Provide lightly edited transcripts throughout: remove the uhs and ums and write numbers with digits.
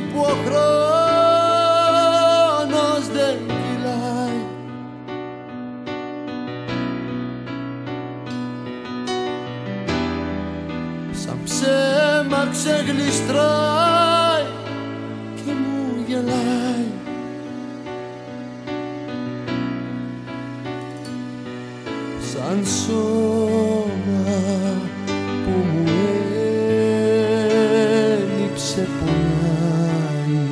που ο χρόνος δεν κυλάει. Σαν ψέμα ξεγλιστράει και μου γελάει. Σαν σώμα που μου έλειψε πονάει.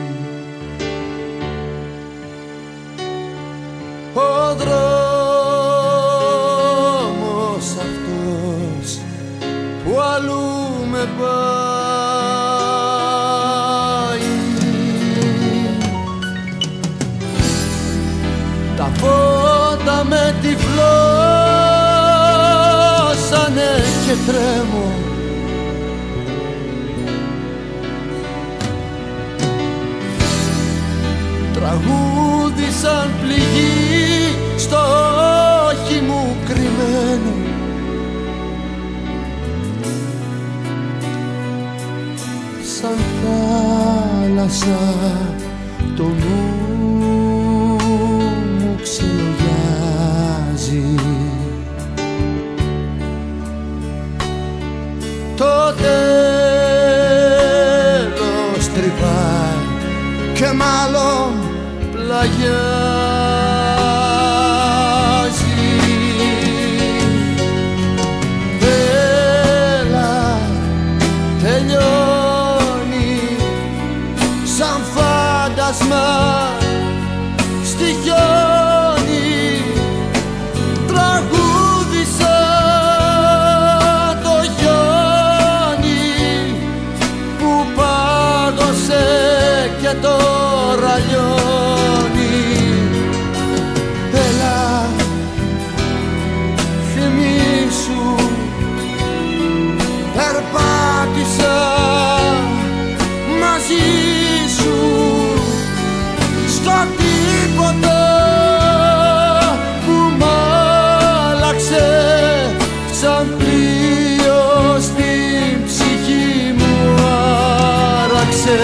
Ο δρόμος αυτός που αλλού με πάει. Τα φώτα με τυφλώσανε και τρέμω. Τραγούδι σαν πληγή στο όχι μου κρυμμένο. Σαν θάλασσα το νου μου ξελογιάζει. Το τέλος τρυπάει και μάλλον πλαγιάζει. Έλα, τελειώνει σαν φάντασμα στη χιόνι. Τραγούδισα το χιόνι που πάγωσε και τώρα λιώνει. Έλα, θυμήσου, περπάτησα μαζί σου στο τίποτα που μ' άλλαξε σαν πλοίο στην ψυχή μου άραξε.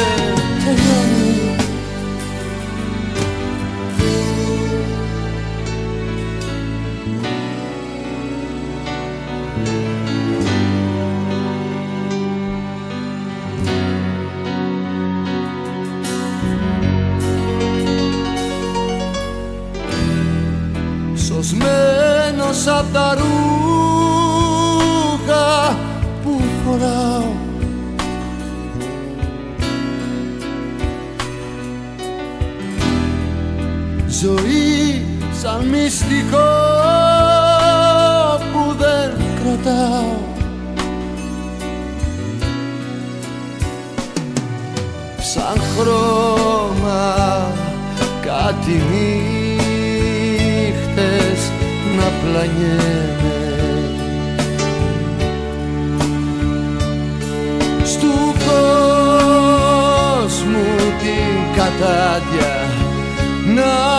Σωσμένος απ' τα ρούχα που φοράω, ζωή σαν μυστικό που δεν κρατάω. Σαν χρώμα κάτι νύχτες να πλανιέμαι στου κόσμου την κατάδια να